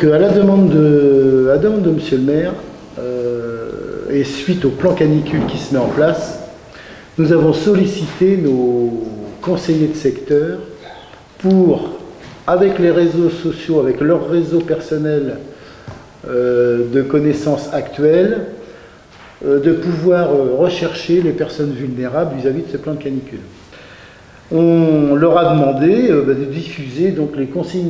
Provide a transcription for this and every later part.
Donc à la demande de Monsieur le maire, et suite au plan canicule qui se met en place, nous avons sollicité nos conseillers de secteur pour, avec les réseaux sociaux, avec leur réseau personnel de connaissances actuelles, de pouvoir rechercher les personnes vulnérables vis-à-vis de ce plan de canicule. On leur a demandé de diffuser donc les consignes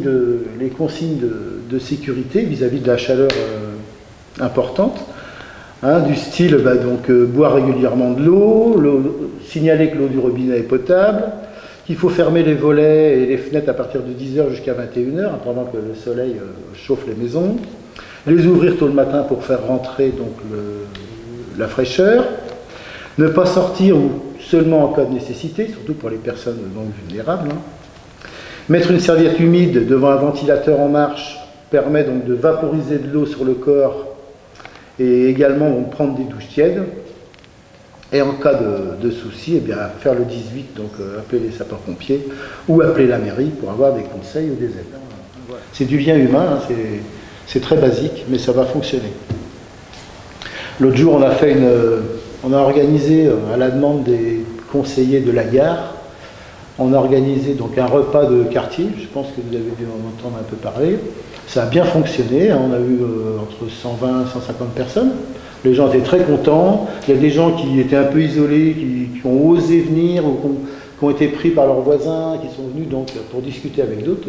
de sécurité vis-à-vis de la chaleur importante, du style boire régulièrement de l'eau, signaler que l'eau du robinet est potable, qu'il faut fermer les volets et les fenêtres à partir de 10 h jusqu'à 21 h, pendant que le soleil chauffe les maisons, les ouvrir tôt le matin pour faire rentrer donc la fraîcheur, ne pas sortir ou seulement en cas de nécessité, surtout pour les personnes non vulnérables. Mettre une serviette humide devant un ventilateur en marche permet donc de vaporiser de l'eau sur le corps et également prendre des douches tièdes. Et en cas de souci, faire le 18, donc appeler les sapeurs-pompiers ou appeler la mairie pour avoir des conseils ou des aides. C'est du lien humain, c'est très basique, mais ça va fonctionner. L'autre jour, on a organisé, à la demande des conseillers de la gare, on a organisé donc un repas de quartier, je pense que vous avez dû en entendre un peu parler. Ça a bien fonctionné, on a eu entre 120 et 150 personnes. Les gens étaient très contents. Il y a des gens qui étaient un peu isolés, qui ont osé venir ou qui ont été pris par leurs voisins, qui sont venus donc pour discuter avec d'autres.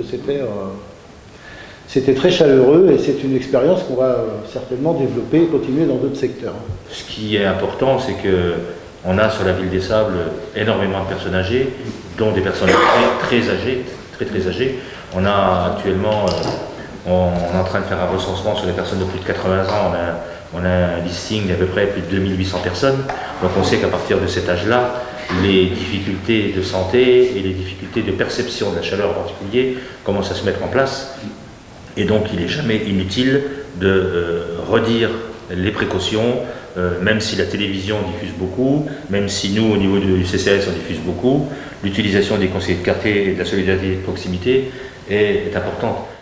C'était très chaleureux et c'est une expérience qu'on va certainement développer et continuer dans d'autres secteurs. Ce qui est important, c'est qu'on a sur la ville des Sables énormément de personnes âgées, dont des personnes très âgées. On a actuellement, on est en train de faire un recensement sur les personnes de plus de 80 ans. On a un listing d'à peu près plus de 2800 personnes. Donc on sait qu'à partir de cet âge-là, les difficultés de santé et les difficultés de perception de la chaleur en particulier commencent à se mettre en place. Et donc il n'est jamais inutile de redire les précautions, même si la télévision diffuse beaucoup, même si nous au niveau du CCAS on diffuse beaucoup, l'utilisation des conseillers de quartier et de la solidarité de proximité est importante.